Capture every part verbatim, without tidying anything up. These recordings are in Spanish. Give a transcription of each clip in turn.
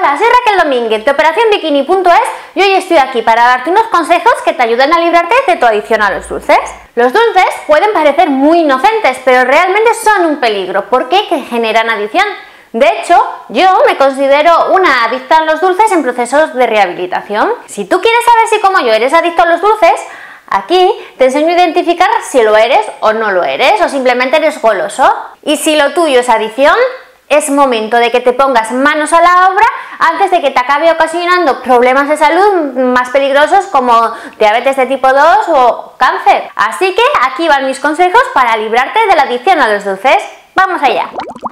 Hola, soy Raquel Domínguez de Operación Bikini punto es y hoy estoy aquí para darte unos consejos que te ayuden a librarte de tu adicción a los dulces. Los dulces pueden parecer muy inocentes, pero realmente son un peligro porque que generan adicción. De hecho, yo me considero una adicta a los dulces en procesos de rehabilitación. Si tú quieres saber si como yo eres adicto a los dulces, aquí te enseño a identificar si lo eres o no lo eres, o simplemente eres goloso. Y si lo tuyo es adicción, es momento de que te pongas manos a la obra antes de que te acabe ocasionando problemas de salud más peligrosos como diabetes de tipo dos o cáncer. Así que aquí van mis consejos para librarte de la adicción a los dulces. ¡Vamos allá!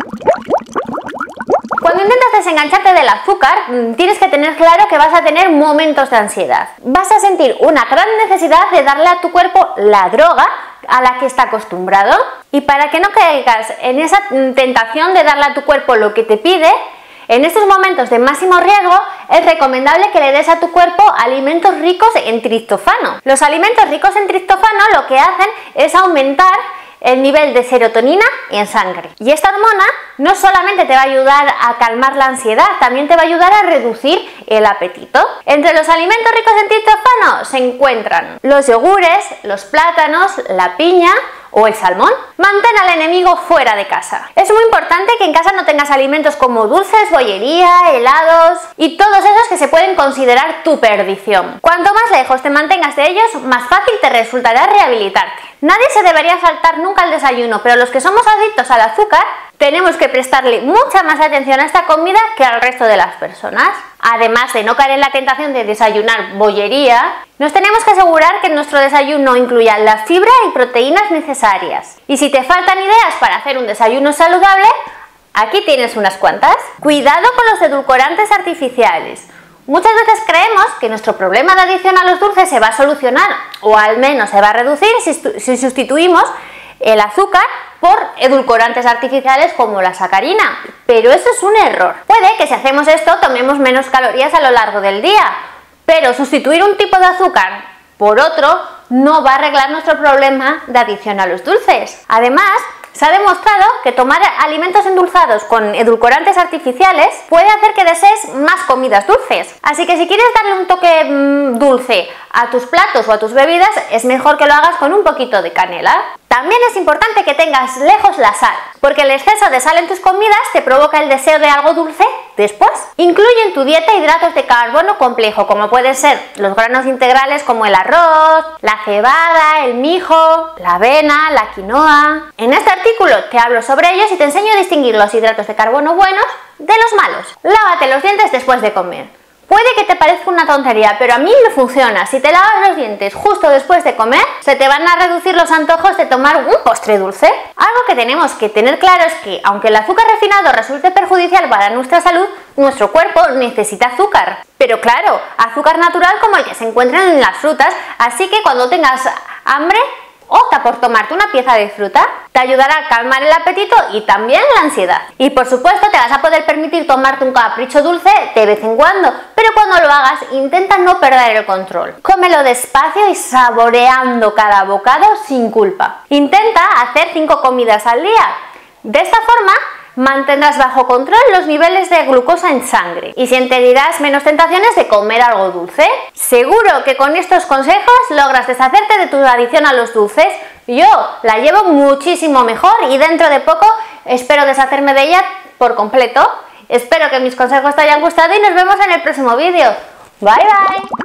Cuando intentas desengancharte del azúcar, tienes que tener claro que vas a tener momentos de ansiedad. Vas a sentir una gran necesidad de darle a tu cuerpo la droga a la que está acostumbrado. Y para que no caigas en esa tentación de darle a tu cuerpo lo que te pide, en estos momentos de máximo riesgo es recomendable que le des a tu cuerpo alimentos ricos en triptófano. Los alimentos ricos en triptófano lo que hacen es aumentar el nivel de serotonina en sangre. Y esta hormona no solamente te va a ayudar a calmar la ansiedad, también te va a ayudar a reducir el apetito. Entre los alimentos ricos en triptófano se encuentran los yogures, los plátanos, la piña o el salmón. Mantén al enemigo fuera de casa. Es muy importante que en casa no tengas alimentos como dulces, bollería, helados y todos esos que se pueden considerar tu perdición. Cuanto más lejos te mantengas de ellos, más fácil te resultará rehabilitarte. Nadie se debería saltar nunca el desayuno, pero los que somos adictos al azúcar tenemos que prestarle mucha más atención a esta comida que al resto de las personas. Además de no caer en la tentación de desayunar bollería, nos tenemos que asegurar que nuestro desayuno incluya la fibra y proteínas necesarias. Y si te faltan ideas para hacer un desayuno saludable, aquí tienes unas cuantas. Cuidado con los edulcorantes artificiales. Muchas veces creemos que nuestro problema de adicción a los dulces se va a solucionar, o al menos se va a reducir si, si sustituimos el azúcar por edulcorantes artificiales como la sacarina, pero eso es un error. Puede que si hacemos esto tomemos menos calorías a lo largo del día, pero sustituir un tipo de azúcar por otro no va a arreglar nuestro problema de adicción a los dulces. Además, se ha demostrado que tomar alimentos endulzados con edulcorantes artificiales puede hacer que desees más comidas dulces. Así que si quieres darle un toque mmm, dulce a tus platos o a tus bebidas, es mejor que lo hagas con un poquito de canela. También es importante que tengas lejos la sal, porque el exceso de sal en tus comidas te provoca el deseo de algo dulce después. Incluye en tu dieta hidratos de carbono complejo, como pueden ser los granos integrales como el arroz, la cebada, el mijo, la avena, la quinoa. En este artículo te hablo sobre ellos y te enseño a distinguir los hidratos de carbono buenos de los malos. Lávate los dientes después de comer. Puede que te parezca una tontería, pero a mí me funciona. Si te lavas los dientes justo después de comer, se te van a reducir los antojos de tomar un postre dulce. Algo que tenemos que tener claro es que, aunque el azúcar refinado resulte perjudicial para nuestra salud, nuestro cuerpo necesita azúcar. Pero claro, azúcar natural como el que se encuentra en las frutas, así que cuando tengas hambre, opta por tomarte una pieza de fruta, te ayudará a calmar el apetito y también la ansiedad. Y por supuesto te vas a poder permitir tomarte un capricho dulce de vez en cuando, pero cuando lo hagas intenta no perder el control. Cómelo despacio y saboreando cada bocado sin culpa. Intenta hacer cinco comidas al día. De esta forma mantendrás bajo control los niveles de glucosa en sangre y sentirás menos tentaciones de comer algo dulce. Seguro que con estos consejos logras deshacerte de tu adicción a los dulces. Yo la llevo muchísimo mejor y dentro de poco espero deshacerme de ella por completo. Espero que mis consejos te hayan gustado y nos vemos en el próximo vídeo. Bye bye.